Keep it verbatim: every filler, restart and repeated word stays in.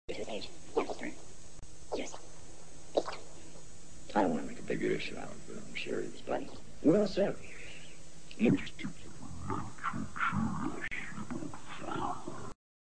I don't want to make a big issue out of it, I'm serious, but well said. You're just too